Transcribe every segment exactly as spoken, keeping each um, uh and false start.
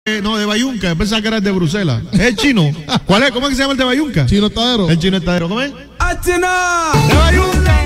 Eh, no, de Bayunca, yo pensaba que era el de Bruselas. ¿Es el chino? ¿Cuál es? ¿Cómo es que se llama el de Bayunca? Chino Estadero. El chino Estadero, ¿cómo es? ¡Achina! ¡De Bayunca!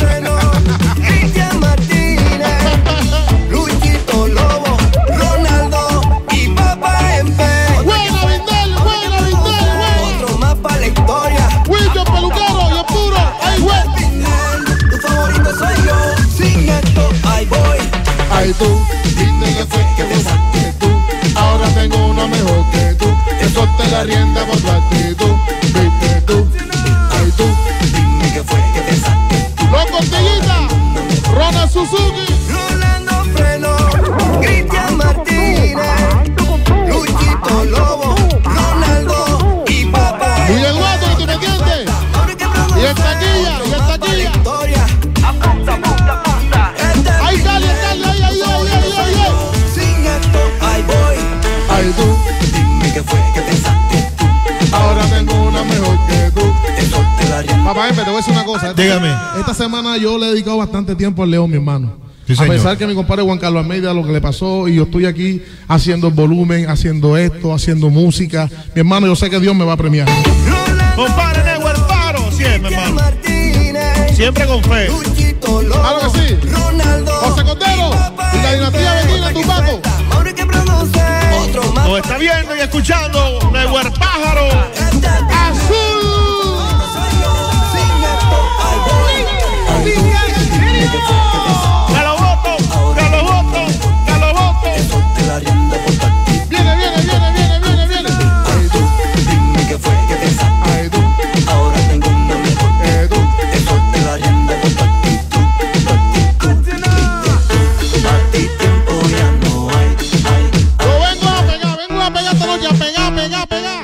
Cristian Martínez, Luisito Lobo, Ronaldo y Papá en P. ¡Buena, Vindel! ¡Buena, Vindel! ¡Buena! Otro más para la historia. ¡Wilton Peluquero! ¡Y es puro! ¡Ay, güey! Tu favorito soy yo. Sin esto, ahí voy. ¡Ay, tú! Dime que fue que te saqué tú. Ahora tengo uno mejor que tú. Eso te la rienda por tu actitud. Viste tú. ¡Ay, tú! Dime que fue que te saqué tú. ¡Los Cortillita! ¡Ronald Suzuki! Rolando Freno, Cristian Martínez, Luisito Lobo, Ronaldo y Papá. ¡Y Eduardo, ¿tú me entiendes? Y el taquilla, y el taquilla. Apunta, apunta, apunta. ¡Ay, dale, dale! ¡Ay, ay, ay, ay, ay, ay! Sin esto, ahí voy. ¡Ay, tú! Dime que fue que te saqué tú. Ahora tengo una mejor que tú. Eso te la rienda. Papá, Empe, te voy a decir una cosa. Dígame. Esta semana yo le he dedicado bastante tiempo al León, mi hermano. Sí, a señor. pesar que mi compadre Juan Carlos Almeida lo que le pasó y yo estoy aquí haciendo el volumen, haciendo esto, haciendo música. Mi hermano, yo sé que Dios me va a premiar. Compadre Negro, el paro. Siempre, hermano. Martínez, Siempre con fe. Luisito Lobo, Claro que sí. Ronaldo José Cordero y la dinastía Medina, Tupaco. Mauri que produce. Otro más. Nos está viendo y escuchando Negro el pájaro. ¡Azul! Sin esto, ahí voy. Dime que fue que te saqué. ¡Que lo voto! ¡Que lo voto! ¡Que lo voto! Eso te la rienda por tu actitud. Viene, viene, viene, viene, viene, viene. Ay, tú, dime que fue que te saqué. Ay, tú, Ahora tengo una mejor que eh, tú. eso te la rienda por tu actitud, tu actitud. A ti tiempo ya no hay, hay. Yo vengo a pegar, vengo a pegar esta noche, a pegar, pegar, pegar.